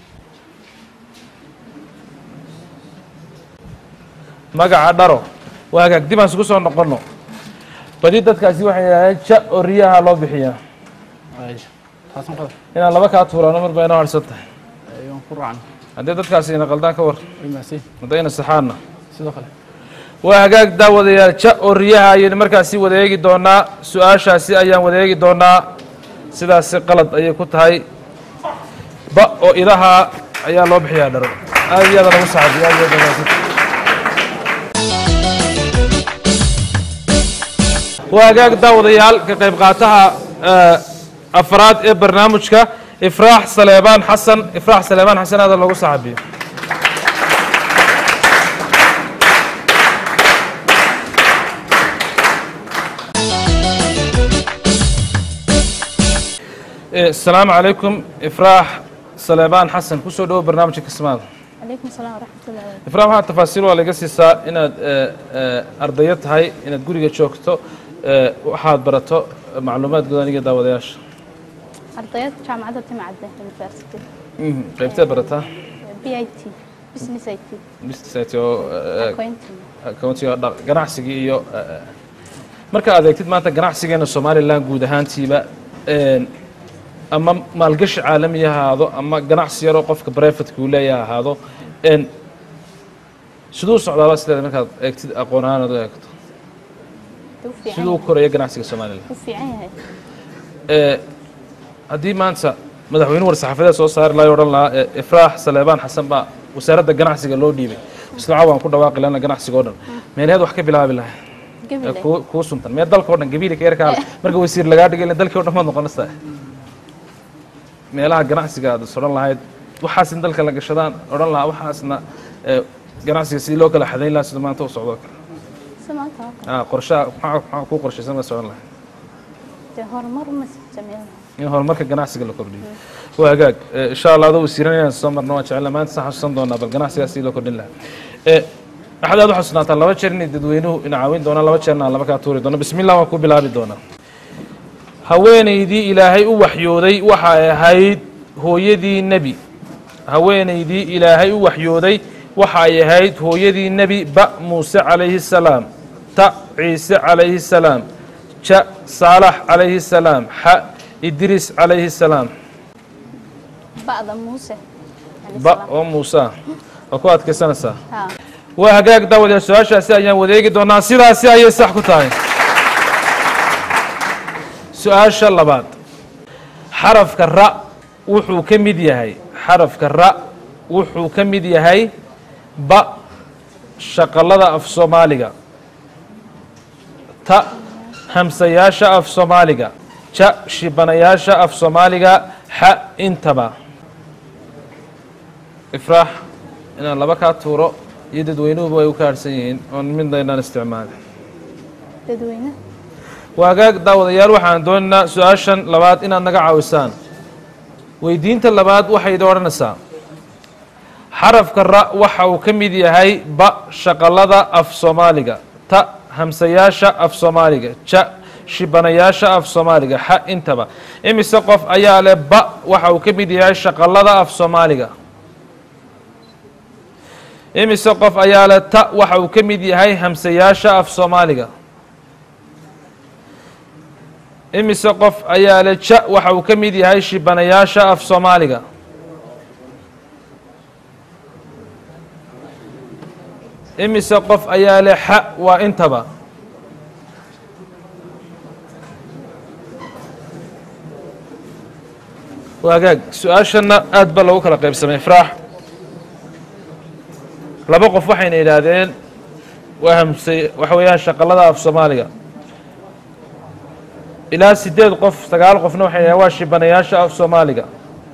magaca dharo waa hagaag dib aan isugu soo noqono badi dadkaasi waxay yidhahdeen ja oo riyaha loo bixiyaa taasan qadar inaan laba kaa tuuraano mar baa inoo harsan tahay ayaan ku raacno haddii dadkaasi ina qaldaan ka war imaasay haddayna saxaanna sidoo kale waa hagaag daawadayaal ja oo riyaha ayaynu markaasi wada eegi doonaa su-aashaasi ayaan wada eegi doonaa sidaasi qalad ayay ku tahay ba oo idaha ayaa loo bixiyaa dharo aad iyo aada lagu saxabiyo aad iyo aad wanaagsan waa hagaag daawadayaal ka qayb qaataha afraad ee barnaamijka ifraax saleebaan xasan ifraax saleebaan xasan aada loogu saxabiyo السلام عليكم إفراح سليمان حسن كسر دو برنامج كسمال. عليكم السلام ورحمة الله وبركاته. إفراح هذا تفاصيل ولا قصة سا إن أرضيات هاي إن تقولي جوكتو وحاد برتو معلومات قدانية داودياش. أرضيات جامعة تمعدة يونيفرسيتي. أمم قيبتها برتها. بي أي تي بزنس أي تي. بزنس أي تي أو أكوينتي. أكوينتي ganacsiga iyo marka aad eegtid maanta ganacsigeena Soomaaliland guud ahaantiiba ama maalgashi caalami ahaado ama ganacsi yar oo qofka private ku leeyahay ahaado in sidoo socdaala sida markaad eegtid aqoonaan aad eegto sidoo koraya ganacsiga Soomaaliland ku fiican yahay ee hadii maanta madaxweyne war saxaafada soo saar la oran la Ifraax Saleebaan Xasan ba wasaaradda ganacsiga loo dhiibay isla cawaan ku dhawaaqi lana ganacsiga oo dhan meelaheed wax ka bilaabi lahayd ku ku suntan meel dalka oo dhan gabiil ka yarka marka wasiir laga dhigay dalka oo dhan ma noqonaysaa meelaha ganacsiga aad soran lahayd waxaas in dalka la gashadaan oran lahaa waxaasna ganacsiga si loo kala xadeyn lahaa sida maanta u socdo samaanta ah qorshe maxaa ku qorshaysan ma soran lahayd de horumar ma sameeyay in horumarka ganacsiga la kordhiyo waa hagaag insha Allah adoo wasiiranayaan soo marno waa jecel maanta sax xasuusan doonaa bal ganacsiga si loo kordhin lahaa ee axad aad u xasuunataan laba jeer in dadweynuhu in caawin doona laba jeerna laba ka tuuri doona bismillaah waan ku bilaabi doonaa haweenaydii ilaahay u waxyooday waxa ay ahayd hooyadii nebi haweenaydii ilaahay u waxyooday waxa ay ahayd hooyadii nebi ba muuse calayhi salaam ta ciise calayhi salaam ja saalax calayhi salaam xa idris calayhi salaam ba'da muuse ba oo muuse oo ku adkaysanaysaa waa hagaag daawada su-aashaasi ayaan wadeegi doonaa sidaasi ayay sax ku tahay su-aasha labaad xarafka ra wuxuu ka mid yahay xarafka ra wuxuu ka mid yahay ba shaqalada af soomaaliga ta hamsayaasha af soomaaliga ja shibanayaasha af soomaaliga xa intaba ifraax inaan laba kaa tuuro iyo dadweynuhuba ay u kaadhsan yihiin oon midna inaan isticmaalin dadweyne waagaag daawadayaal waxaan doonaynaa su-aashan labaad inaad naga caawisaan weydiinta labaad waxay idin odhanaysaa xarafka ra waxa uu ka mid yahay ba shaqalada af soomaaliga ta hamsayaasha af soomaaliga ja shibanayaasha af soomaaliga xa intaba imise qof ayaa leh ba waxa uu ka mid yahay shaqalada af soomaaliga imise qof ayaa leh ta waxa uu ka mid yahay hamsayaasha af soomaaliga imise qof ayaa leh ja waxa uu ka mid yahay shibanayaasha af soomaaliga imise qof ayaa leh xa waa intaba وهاجاج سؤال شنا أدبل لو كلا قيب سمي إفراح لما قف وحين إلى ذين وهم سي وحويان شقلة في صوماليا إلى سديد قف سجال قف نوحي يواشي بنياش في صوماليا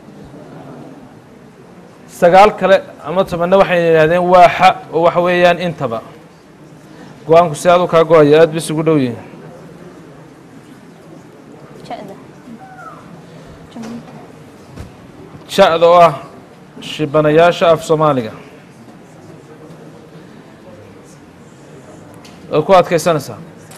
سجال كلا أما تمنى وحين إلى ذين واح وحويان انتبه قوانك سيادو كاقوية أدبس قدوي شأذو آه شبنياشا في صوماليا الكوات كيسانسا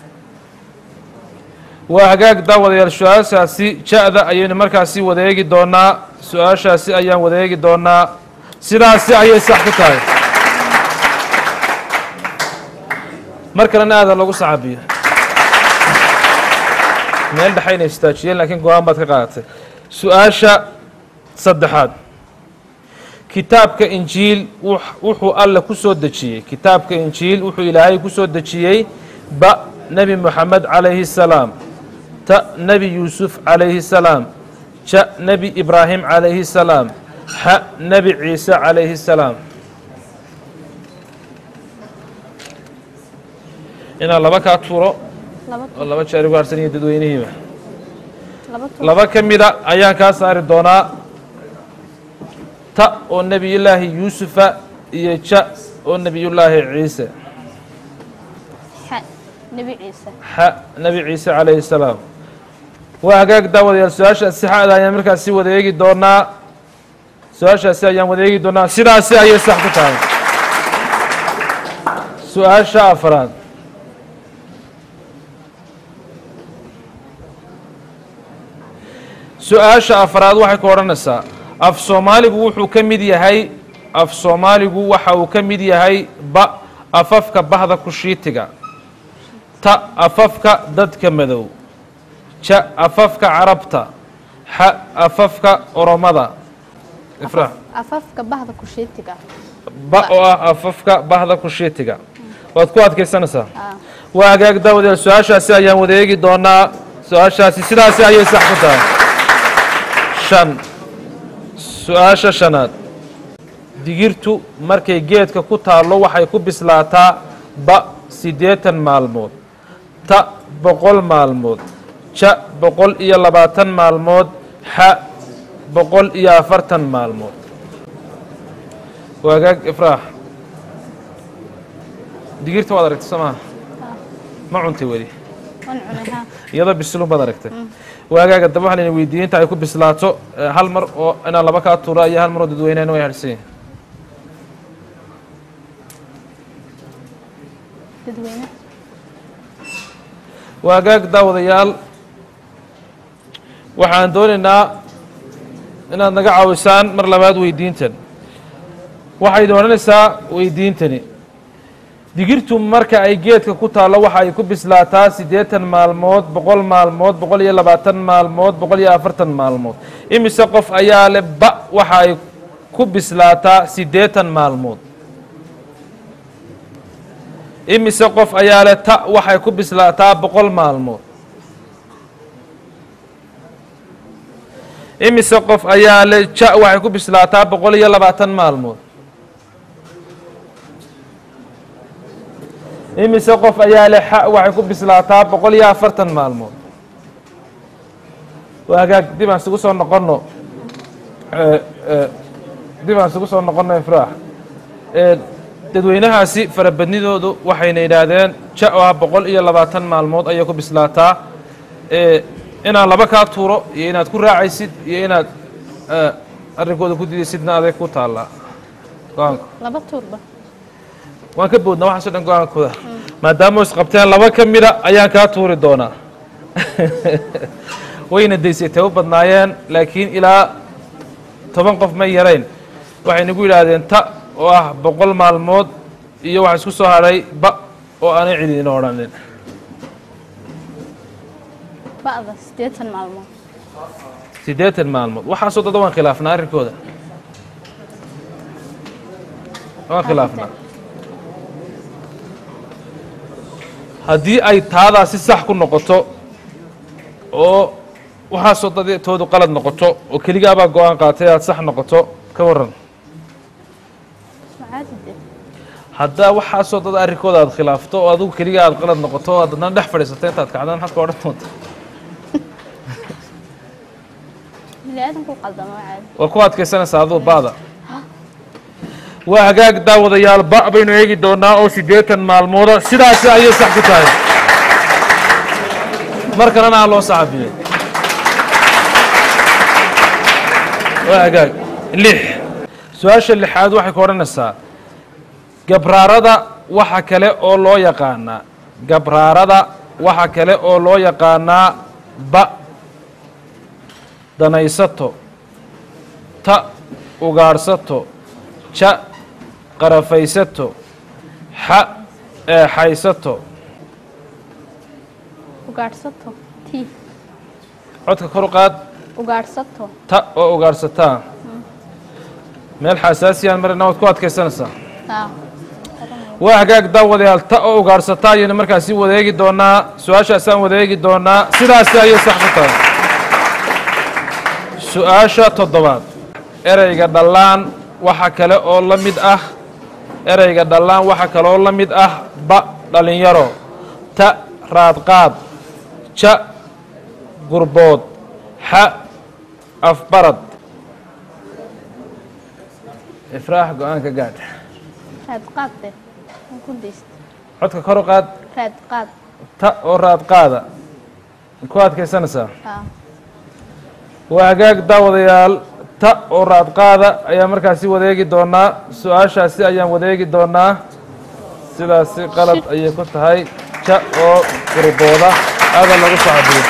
وهجاك داود يا السؤال ساسي شأذا أيين مركزي ودايجي دونا سؤال شاسي أيام ودايجي دونا سيراسي أي صحتاي مركزنا هذا لو صعبي مين دحين يستاجين لكن قوام بتقاعد سؤال شا صدحات كتابك إنجيل وحو الله كسود دشيء كتابك إنجيل وحو إلهي كسود دشيء ب نبي محمد عليه السلام ت نبي يوسف عليه السلام ش نبي إبراهيم عليه السلام ح نبي عيسى عليه السلام إن الله بك أطفره الله بك شاري وارسني تدوينه الله بك ميدا أيان كاسر دونا تا والنبي الله يوسف يجا والنبي الله عيسى ح نبي عيسى ح نبي عيسى عليه السلام وهاجاك داود يا سؤال السحاء لا يملك السوى ذيك دونا سؤال السحاء يوم ذيك دونا سيرا سيا يسحب تاني سؤال شافران سؤال شافران واحد كورنسا af soomaaligu wuxuu ka mid yahay af soomaaligu waxa uu ka mid yahay ba afafka bahda kushiitiga ta afafka dadka madow ja afafka carabta ha afafka oromada ifrah afafka bahda kushiitiga ba oo ah afafka bahda kushiitiga waad ku adkaysanaysaa waa hagaag daawadayaal su-aashaasi ayaan wadeegi doonaa su-aashaasi sidaasi ayay sax ku tahay shan su-aasha shanaad digirtu markay geedka ku taallo waxay ku bislaataa ba siddeetan maalmood ta boqol maalmood ja boqol iyo labaatan maalmood xa boqol iyo afartan maalmood waagaag ifraax digirta waad aragtay soo maha ma cuntay weli iyadoo bisilun baad aragtay waagaaga daba waxaa layna weydiiyey inta ay ku bislaato hal mar oo inaan laba kaa tuura iyo hal mar oo dadweynena way harsan yihin dadweyne waagaag daawadayaal waxaan doonaynaa inaad naga caawisaan mar labaad weydiintan waxayd odhanaysaa weydiintani digirtu marka ay geedka ku taallo waxa ay ku bislaataa siddeetan maalmood boqol maalmood boqol iyo labaatan maalmood boqol iyo afartan maalmood imise qof ayaa le ba waxa ay ku bislaataa siddeetan maalmood imise qof ayaa le ta waxay ku bislaataa boqol maalmood imise qof ayaa le ja waxay ku bislaataa boqol iyo labaatan maalmood imise qof ayaa le xa waxay ku bislaataa boqol iyo afartan maalmood waa hagaag dib aan isugu soo noqonno dib aan isugu soo noqonno ifraax dadweynahaasi farabadnidoodu waxayna yidhaahdeen ja oo ah boqol iyo labaatan maalmood ayay ku bislaataa inaad laba kaa tuuro iyo inaad ku raacaysid iyo inaad arrinkooda ku didaysidna adeeg ku taallaa go-aanku laba tuurba waan ka boodnaa waxaaso dhan go-aankooda maadaama isqabteen laba ka mida ayaan kaa tuuri doonaa wayna daysatay u badnaayeen laakiin ilaa toban qof may yarayn waxay nagu yidhaahdeen ta oo ah boqol maalmood iyo waxa isku soo hadhay ba oo aanay cidina odhanin ba'da siddeetan maalmood siddeetan maalmood waxaasoo dada waan khilaafnaa arrinkooda waan khilaafnaa haddii ay taadaasi sax ku noqoto oo waxaasoo dadtoodu qalad noqoto oo keligaabaa go-aan qaatay aad sax noqoto ka waran haddaa waxaasoo dad arrinkooda aad khilaafto oo adigu keligaa aad qalad noqoto oo adna dhex fadhiisato intaad kacdaan maxaad ka odhan doonta waa ku adkaysanaysaa aduu ba'da waa hagaag daawadayaal ba baynu eegi doonaa oo siddeetan maalmooda sidaasi ayay sax ku tahay mar kalena ha loo saxafiyo waa hagaag lix su-aasha lixaad waxay ku odhanaysaa gabraarada waxa kale oo loo yaqaanaa gabraarada waxa kale oo loo yaqaanaa ba danaysato ta ugaadhsato ja qarafaysato xa eexaysato ugaadhsato t codka kor u qaad ugaadhsato ta oo ugaadhsataa meel xasaasiyaan marina waad ku adkaysanaysaa waa hagaag daawadayaal ta oo ugaadhsataa ayaynu markaasi wadeegi doonaa su-aashaasaan wadeegi doonaa sidaasi ayay sax ku tahay su-aasha toddobaad ereyga dhallaan waxa kale oo la mid ah ereyga dhallaan waxa kaleoo la mid ah ba dhalinyaro ta raadqaad ja gurbood xa afbarad ifraax go-aanka gaadh raadqaadde ku deyst codka kor u qaad raadqaad ta oo raadqaada ku adkaysanaysaa waa hagaag daawadayaal ta oo raadqaada ayaa markaasi wadeegi doonaa su-aashaasi ayaan wadeegi doonaa sidaasi qalad ayay ku tahay ja oo gurbooda aada lagu socodiyo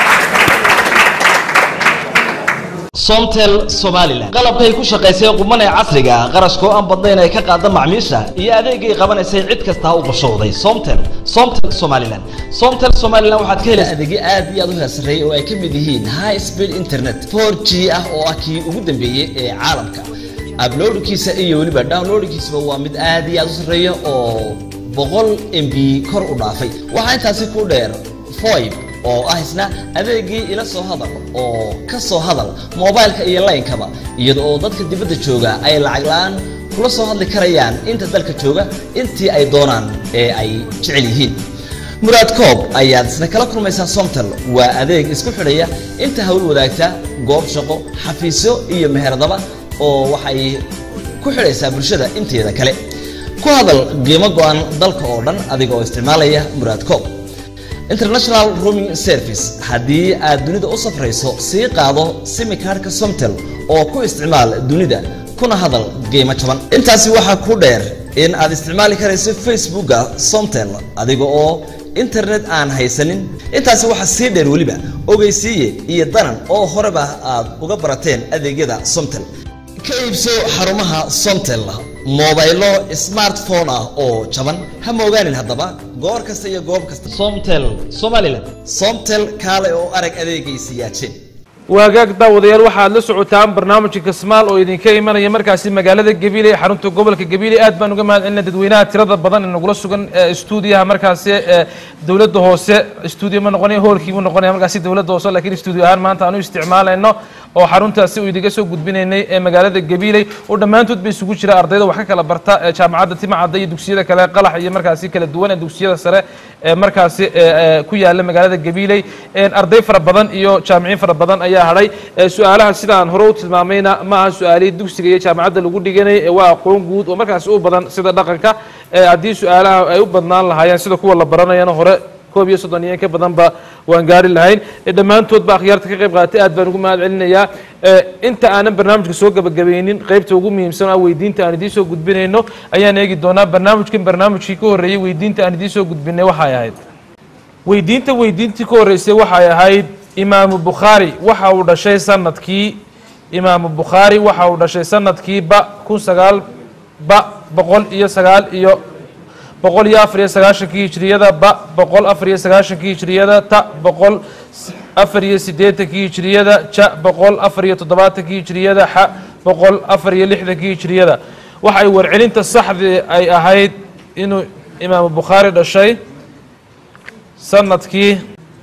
somtel somaliland qalabkay ku shaqaysay quman ee casriga qarashkoo aan badnayn ay ka qaada macmiisha iyo adeegay qabanaysay cid kasta u qorshowday somtel somtel somaliland somtel somaliland waxaad ka helaysaa adeegyo aad iyo aad u heersareeyay oo ay ka mid yihiin high speed internet four G ah oo ah kii ugu dambeeyay ee caalamka uploadkiisa iyo weliba downloadkiisa waa mid aad iyo aad u sareeya oo boqol M B kor u dhaafay waxa intaasi ku dheer five oo ah isna adeegii ila soo hadal oo ka soo hadal mobilka iyo line-kaba iyadoo oo dadka dibadda jooga ay lacag la'aan kula soo hadli karayaan inta dalka jooga intii ay doonaan ee ay jecel yihiin muraad koob ayaad isna kala kulmaysaa somtel waa adeeg isku xidhaya inta hawl wadaagta goob shaqo xafiisyo iyo meheradaba oo waxay ku xidhaysaa bulshada inteeda kale ku hadal qiimo go'an dalka oo dhan adiga oo isticmaalaya muraad koob international roaming service haddii aad dunida u safrayso sii qaado simikaarhka somtel oo ku isticmaal dunida kuna hadal qiimo jaban intaasi waxaa ku dheer in aad isticmaali karayso facebooka somtel adiga oo internet aan haysanin intaasi waxaa sii dheer weliba ogeysiiye iyo danan oo horeba aad uga barateen adeegyada somtel ka iibso xarumaha somtel mobaylo smartphone ah oo jaban ha moogaanin haddaba goor kasta iyo goob kasta somtel somaliland somtel kaale oo arag adeegaysi yaajeen waagaag daawadayaal waxaad la socotaan barnaamijka kasmaal oo idinka imanaya markaasi magaalada gabiley xarunta gobolka gabiley aad baan uga mahadcelinaa dadweynaha tirada badan ee nagula sugan stuudiyaha markaasi dowladda hoose stuudiyo ma noqonaya hoolkii buu noqonaya markaasi dowladda hoose laakiin stuudiyo ahaan maanta aan u isticmaalayno oo xaruntaasi uu idiga soo gudbinaynay ee magaalada gabiley oo dhammaantood bay isugu jira ardayda wax ka kala barta jaamacadda timacadda iyo dugsiyada kale qalax iyo markaasi kala duwan ee dugsiyada sare ee markaasi ku yaala magaalada gabiley arday fara badan iyo jaamiciin fara badan ayaa hadhay su-aalaha sidaan hore u tilmaamayna ma aha su-aalihii dugsiga iyo jaamacadda lagu dhiganay waa aqoon guud oo markaasi u badan sida dhaqanka haddii su-aalaha ay u badnaan lahaayeen sida kuwa la baranayana hore koob iyo soddon iyo in ka badanba waan gaari lahayn dhammaantoodba akhyaarta ka qayb qaadatay aad baan ugu mahad celinayaa inta aanan barnaamijka soo gabagabaynin qaybta ugu muhiimsan oo weydiinta aan idiin soo gudbinayno ayaan eegi doonaa barnaamijkan barnaamijkii ka horreeyey weydiinta aan idiin soo gudbinay waxay ahayd weydiinta weydiintii ka horreysay waxay ahayd imaamu bukhaari waxa uu dhashay sanadkii imaamu bukhaari waxa uu dhashay sanadkii ba kun sagaal ba boqol iyo sagaal iyo boqol iyo afar iyo sagaashankii hijriyada ba boqol afar iyo sagaashankii hijriyada ta boqol afar iyo siddeetankii hijriyada ja boqol afar iyo toddobaatankii hijriyada xa boqol afar iyo lixdankii hijriyada waxay warcelinta saxdii ay ahayd inuu imaamu bukhaari dhashay sanadkii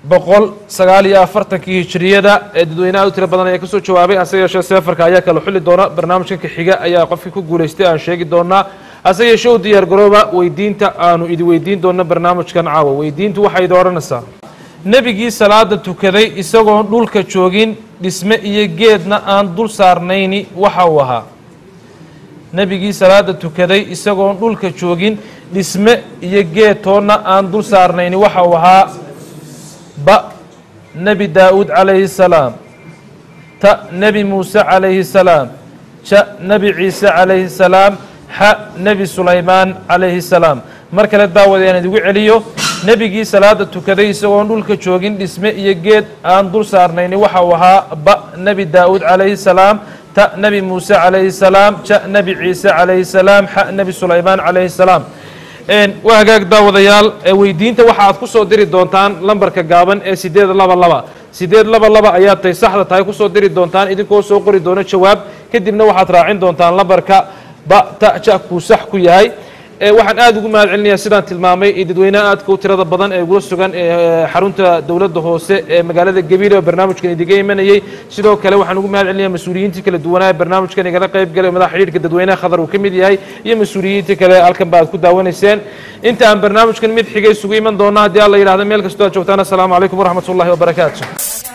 boqol sagaal iyo afartankii hijriyada ee dadweynaha u tiro badan ayaa kasoo jawaabay hase yeeshee seefarka ayaa kala xuli doona barnaamijkan ka xiga ayaa qofkii ku guulaystay aan sheegi doonaa hase yeeshee u diyaar garooba weydiinta aanu idi weydiin doona barnaamijkan caawa weydiintu waxay idin odhanaysaa nebigii salaada tukaday isagoon dhulka joogin dhisme iyo geedna aan dul saarnayni waxa uu ahaa nebigii salaada tukaday isagoon dhulka joogin dhisme iyo geed toonna aan dul saarnayni waxa uu ahaa ba nebi daa'uud calayhi salaam ta nebi muuse calayhi salaam ja nebi ciise calayhi salaam xa nebi sulaymaan calayhi salaam mar kale daawadayaan idigu celiyo nebigii salaada tukaday isagoon dhulka joogin dhisme iyo geed aan dul saarnayni waxa uu ahaa ba nebi daa'uud calayhi salaam ta nebi muuse calayhi salaam ja nebi ciise calayhi salaam xa nebi sulaymaan calayhi salaam waa hagaag daawadayaal weydiinta waxa aad ku soo diri doontaan lambarka gaaban ee sideed laba laba sideed laba laba ayaa tay saxda tahay ku soo diri doontaan idinkoo soo qori doona jawaab kadibna waxaad raacin doontaan lambarka ba ta ja kuu sax ku yahay waxaan aad ugu mahad celinayaa sidaan tilmaamay dadweynaha aadka u tirada badan ee ugula sugan xarunta dowladda hoose ee magaalada gabiile oo barnaamijkan idiga imanayay sidoo kale waxaan ugu mahad celinayaa mas-uuliyiintii kala duwanaa ee barnaamijkan igala qayb galay madax xidhiidhka dadweynaha khadar uu ka mid yahay iyo mas-uuliyiintii kale halkan ba aad ku daawanayseen inta aan barnaamijkan mid xigay isugu iman doona haddii alla yidhahdo meel kastoo aad joogtaan assalaamu calaykum waraxmat ullahi wabarakaatu